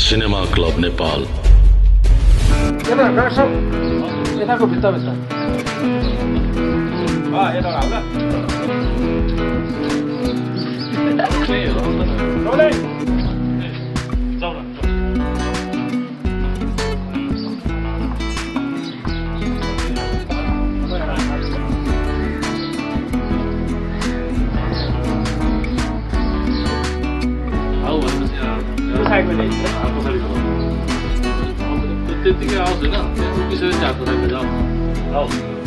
Cinema club Nepal. यताको भित्ता भित्ता त्यतिकै आओस् होइन उकिसकेपछि हातको साइडमा जाऊ आऊ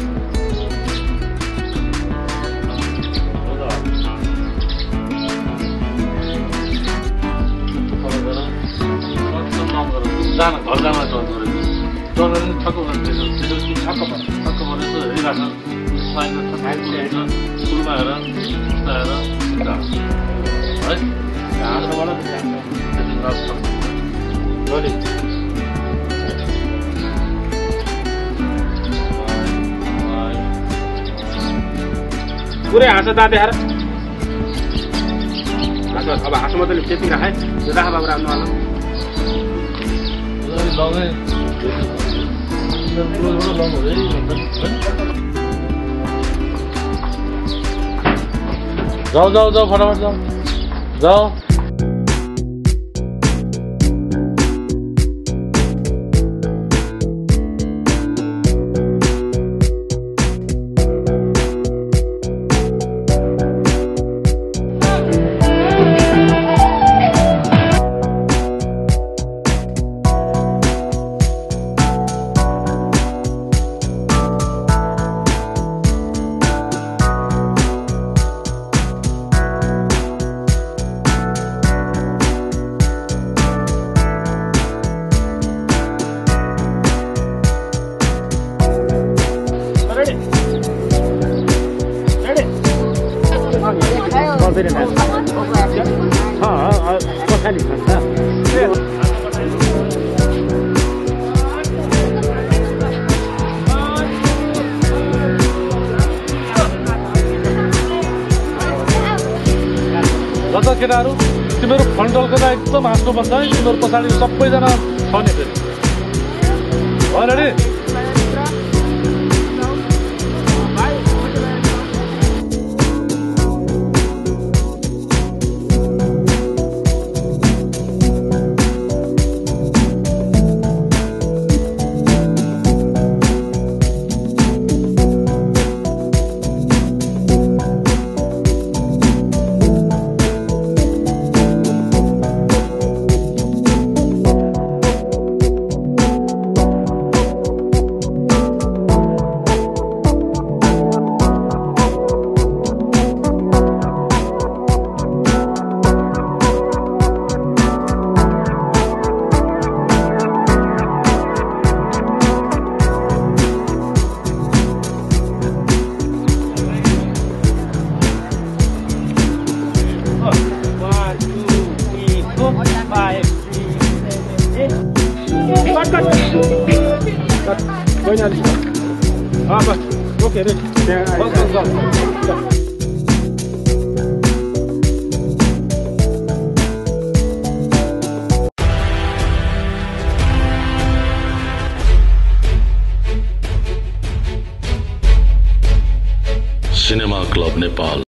जान घर जान चल्छ चलेर ठक्क त्यसपछि ठक्क भनेर हेरिराख्छ स्कुलमा हेर है हाँसोबाट पुरै हाँसो दाँत देखाएर हाँसो अब हाँसो मात्रै त्यति राखाए राख बाबु राम्रो होला जाऊ जाऊ जाऊ फटाफट जाऊ जाऊ केटाहरू तिमीहरू फन्टलको त एकदम हाँस्नुपर्छ है तिमीहरू पछाडि सबैजना छ नि फेरि होइन रे सिनेमा क्लब नेपाल।